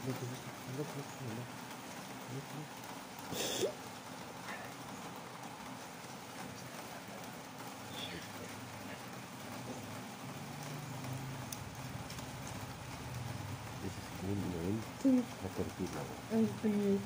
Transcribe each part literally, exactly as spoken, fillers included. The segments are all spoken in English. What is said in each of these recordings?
look, look, look, look, look, look. This is Indian caterpillar. Caterpillar.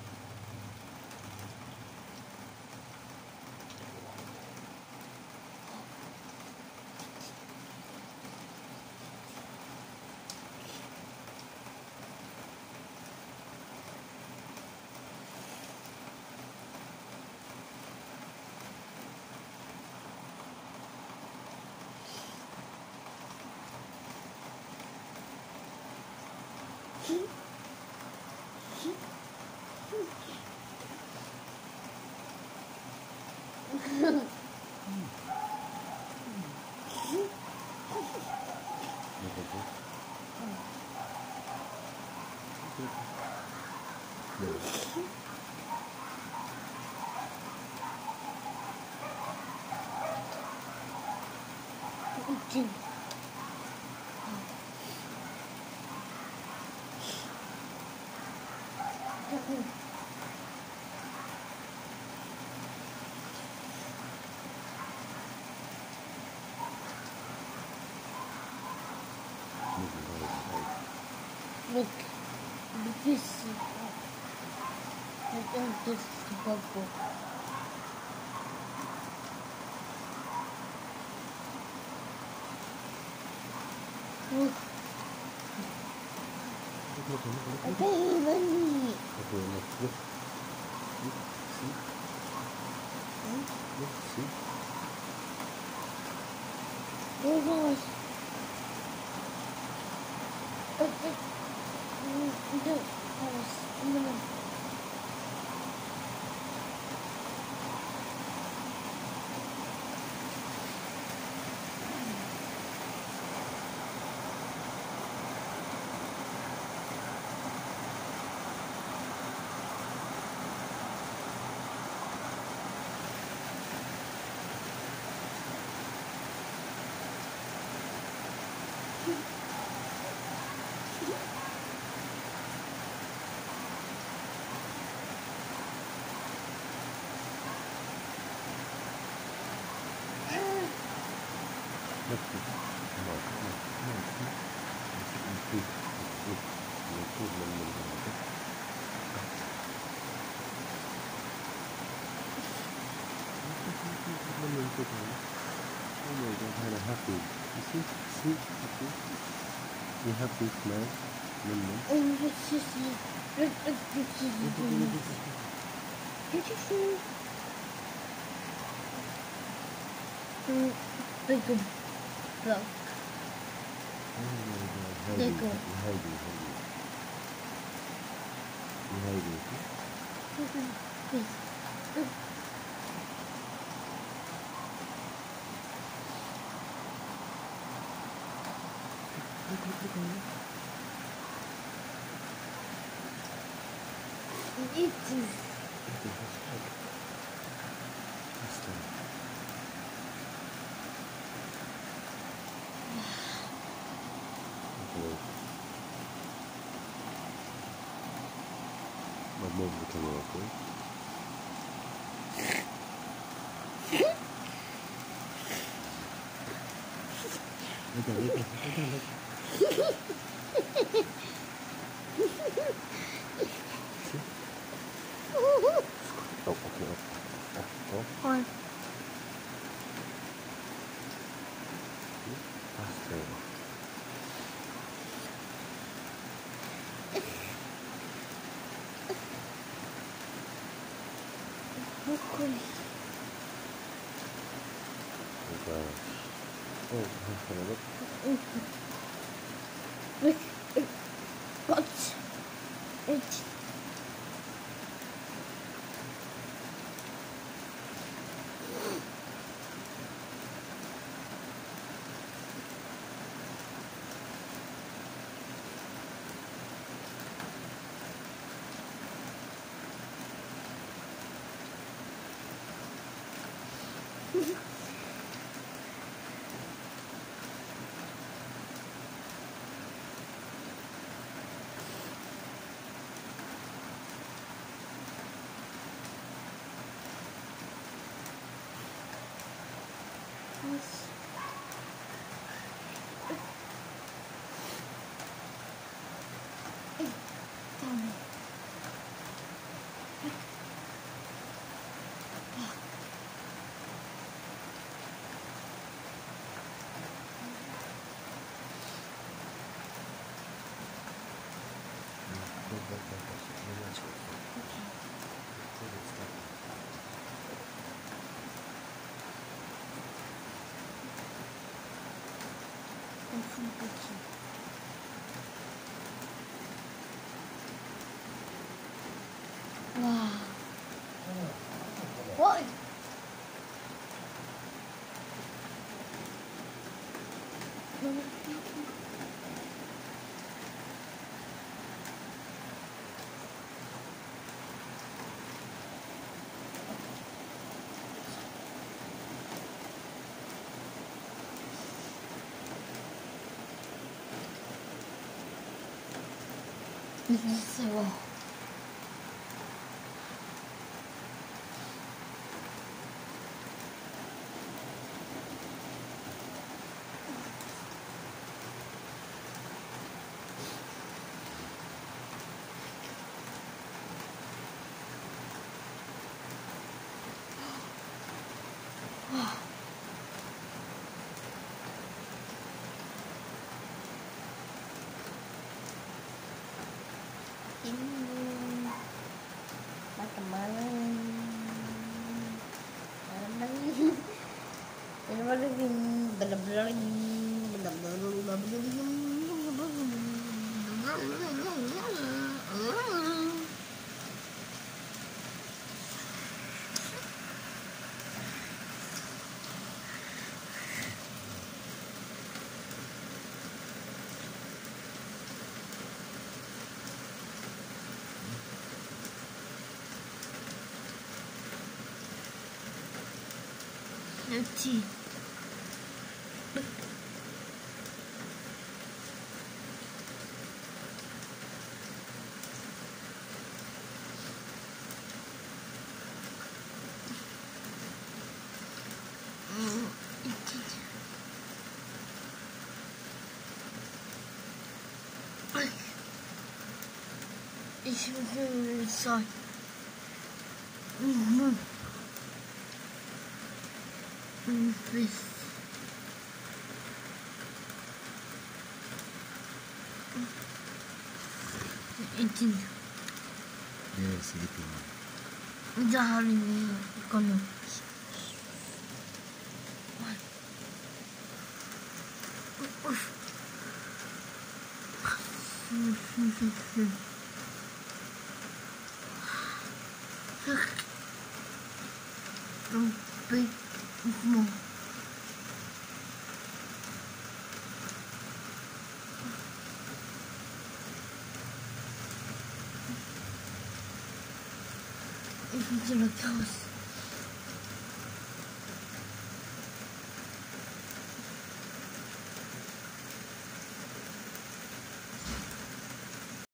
Look, this is I think this is the bubble. Look. I can't even eat. Okay, look, look. Look, see? Look, see? There goes. Okay. No, I'm gonna. Look, look. Come on, come on, come on, come on. It's good, it's good. It's good, man, man, man, man. Oh my God, kind of happy. You see, see, you see? You happy, smile, man, man. Oh, this is it. Look, look, this is it. Did you see? Mm, big dog. Oh my God, hiding, There you go. hiding, hiding. You hiding, okay? Please. Look. Look, look, look, look. Eating. Okay, let's try. Let's try. Okay. My mom will come out, okay? Look at, look at, look at, look at. Oh, okay, oh, oh, oh. Fine. Faster. Okay. Oh gosh. Oh, can I look? Look. What? It's. Yes. Tell me. Wow. What? 무서워. Ini malam-malam malam lagi ini malam lagi benar-benar lagi benar-benar nanti ich will sein. Mhm. Bis. Izin. Dia sedikit. Udah hari ini kamu. Sampai mau. Ich will so kaos.